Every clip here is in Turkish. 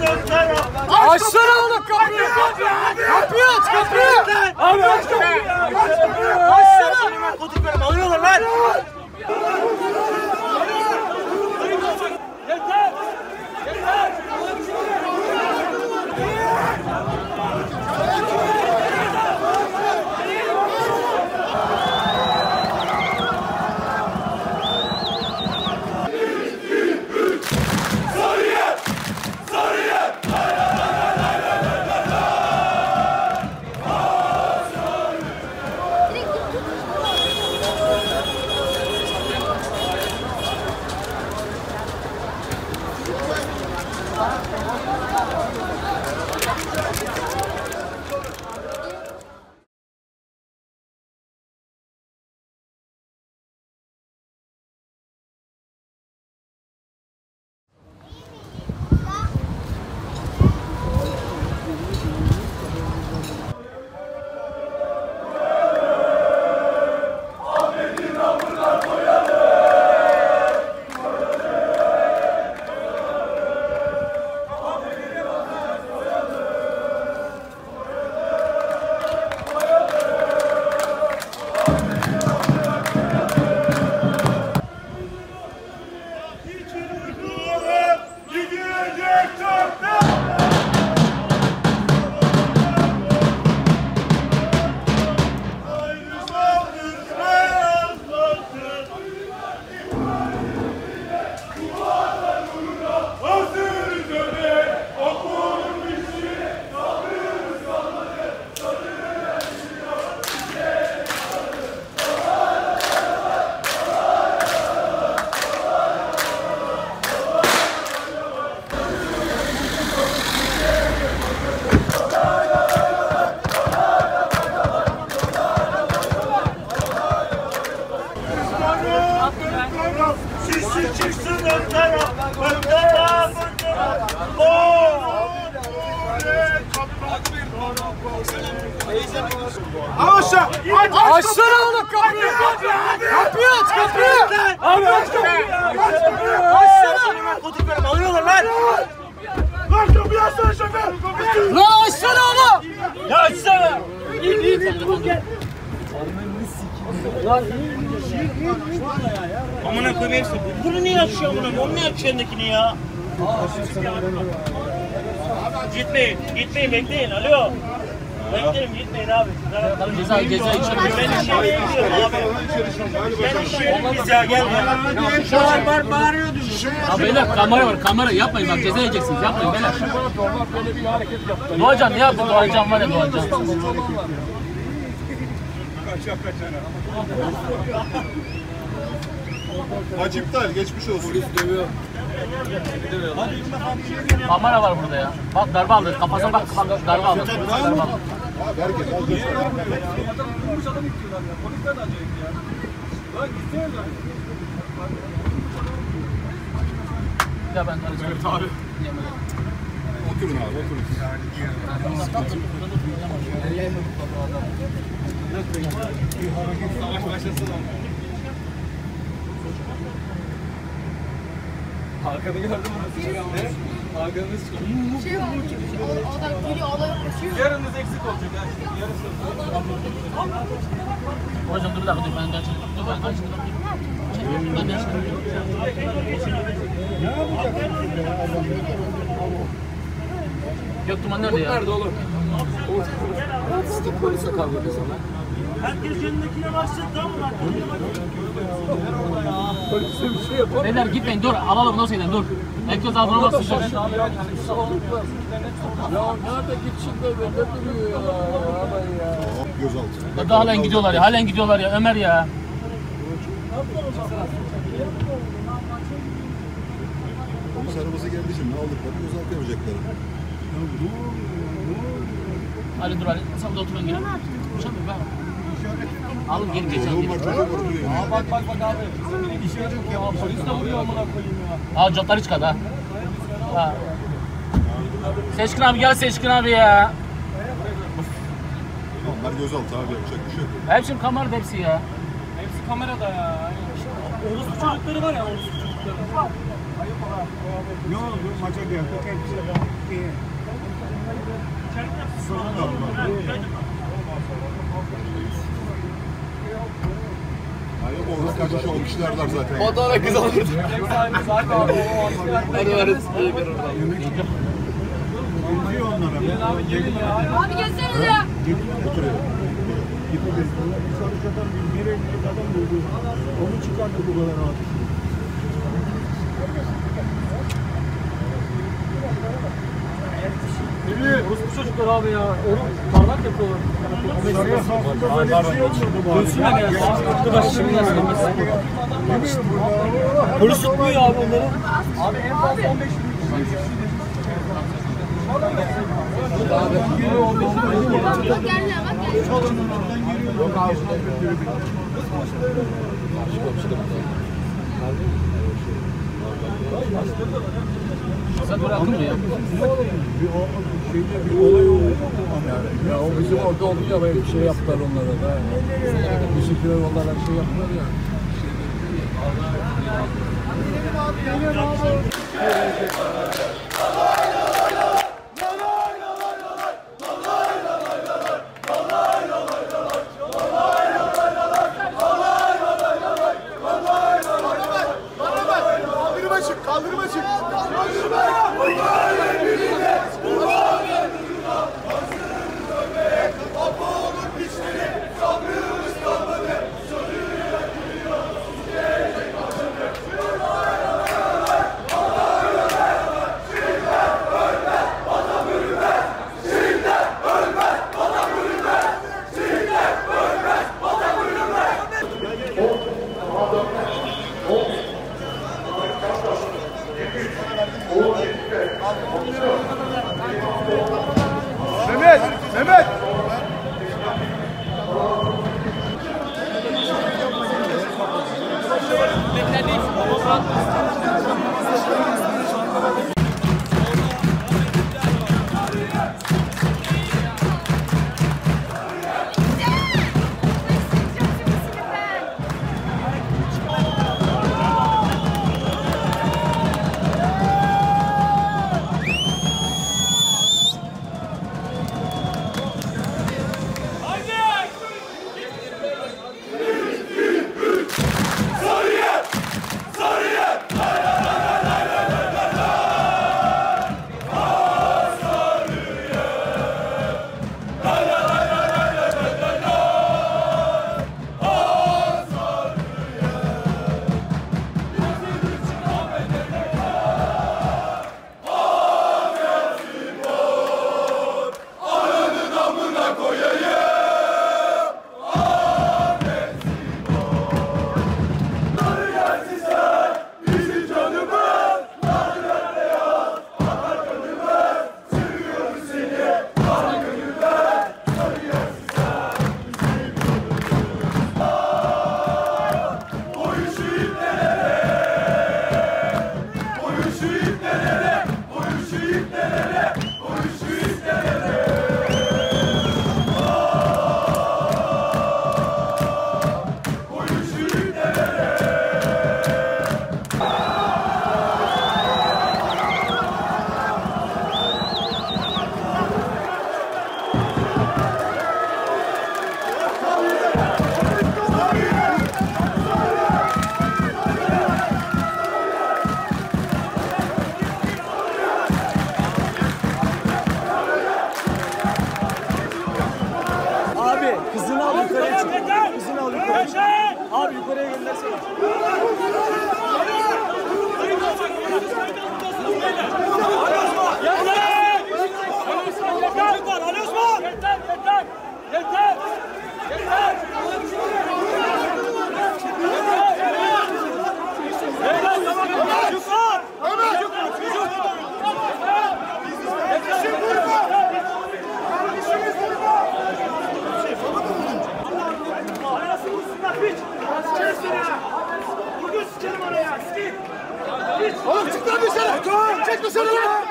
Açsana oğlum kapıyı! Kapıyı aç kapıyı! Abi aç kapıyı! Açsana! Koduklarım alıyorlar lan! Yeter! Yeter! Sisi çıksın ön taraf, ön taraf, ön taraf. Aşağı! Açsana oğlum kapıyı! Kapıyı aç kapıyı! Abi aç kapıyı! Açsana! Koduklarım alıyorlar lan! Lan kapıyı açsana şoför! Lan açsana oğlum! Ya açsana! İyi gel! Lan amına koyayım hepsi. Bunu niye açıyor amına? Onu niye açıyor elindekini ya? Gitmeyin bekleyin. Alo. Bekleyin gitmeyin abi. Ceza içeri. Ben işe gidiyorum abi. Ben işe biz ya gel ya. Şu an bağırıyordu. Abi beyler kamera yapmayın bak ceza yiyeceksiniz yapmayın beyler. Doğacan ne yaptı Doğacan var ya Doğacan. Maç iptal, geçmiş olsun. Kamera var burada ya. Bak darbe aldı. Kafasına bak darbe aldı. Ya ben abi. Oturun abi, oturun. Savaş başlasın ama. Hakan'ı gördün mü? Hakan'ı çıkıyor. Şey var, adam geliyor, alaya koşuyor. Yarınız eksik olacak. Yarısı. Hocam dur bir dakika dur ben de açayım. Dur ben açayım. Ben de açayım. Ne yapacaksın ya adam? Göktuğman nerede ya? Nerede oğlum? Polise kavga ediyor sana. Herkes yanındakine başladı tamam mı? Polise bir şey yapalım. Beyler gitmeyin dur alalım nasıl gidelim dur. Herkes ağzına baksın dur. Ya nerede gitsin böyle ne duruyor ya? Gözaltı. Daha halen gidiyorlar ya Ömer ya. Polis arabası geldi şimdi aldıkları gözaltı yapacaklar. Ali dur Ali sen de otur ben gelin. Uçamıyorum ben. Alın geri geçelim. Bak abi. İşe yok ya. Polis de vuruyor amına koyayım ya. Aa jotları çıkardı ha. Seçkin abi gel Seçkin abi ya. Onlar gözaltı abi yapacak bir şey yok. Hepsi kamerada hepsi ya. Hepsi kamerada ya. Orospu çocukları var ya orospu çocukları. Ne oldu? Maça geldik. Hepsi sorun olmadı. Orada kaçış olmuşlarlar zaten. O da ona kız olurdu. Hadi varız. Benziyor onlara. Abi gelsenize ya. Onu çıkarttı bu kadar rahat. Orospu çocuklar abi ya. Onu parlak yapıyorlar. Sarıya sağlıkta böyle bir şey olmadı bari. Dönsün ya. Şimdi yazalım. Polis tutmuyor abi onları. Abi en fazla 15 Bak geldi bak geldi. Sen buraya akıllı ya. bir olay oldu. Ya o bizim orada oldu ya bir şey yaptılar onlara da. Bizimkiler onlara şey yaptılar ya. Kaldırıma çık. Mehmet! Abi yukarıya göndersene. Oğlum çık lan dışarı! Çık dışarı lan!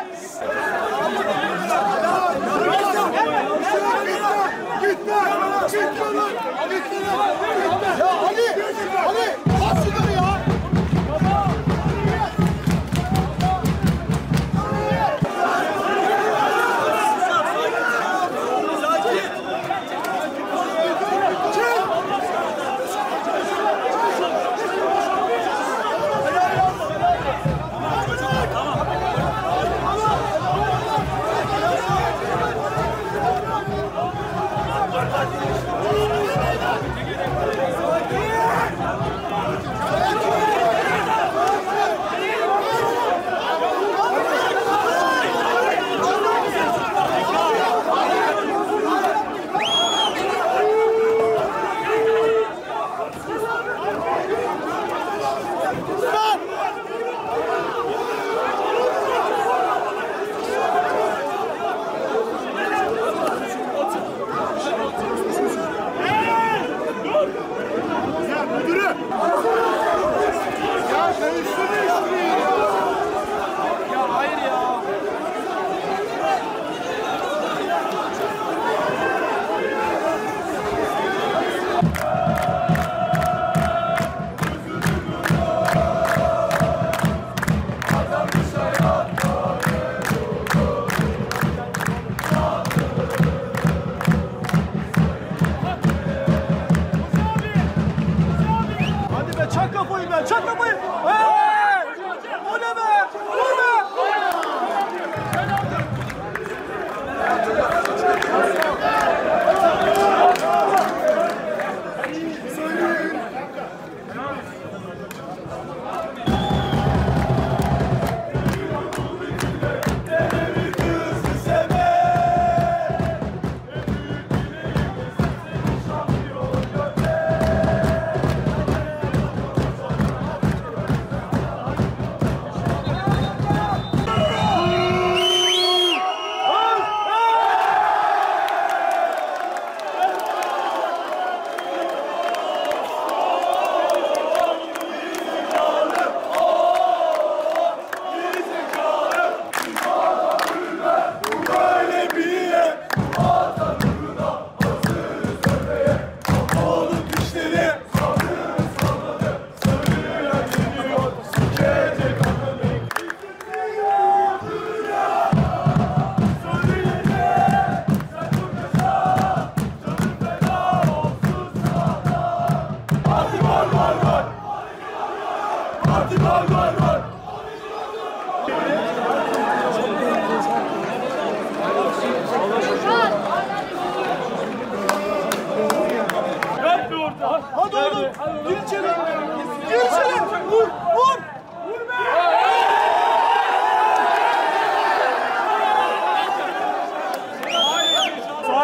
Git lan! Çık lan! Git lan! Ya Ali! Ali! Bas şunu ya!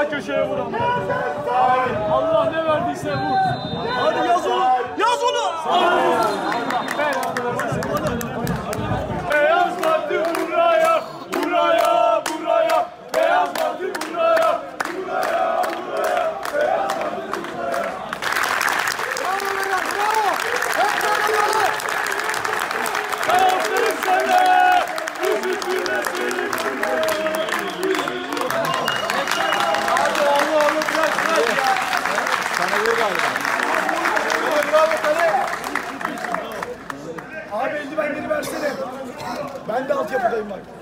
Sağ köşeye vur ama. Allah ne verdiyse vur. Hadi yaz onu. Yaz onu. Beyaz Parti buraya. Buraya. Buraya. Beyaz Parti buraya. Buraya. Buraya. Beyaz Parti buraya. Bravo beyler. Bravo. Hep beraber. Aferin sana. Üzüntüle seni. Hadi Allah bırak ya. Sana göre galiba. Bravo Kale. Abi eldivenleri versene. Ben de altyapıdayım bak.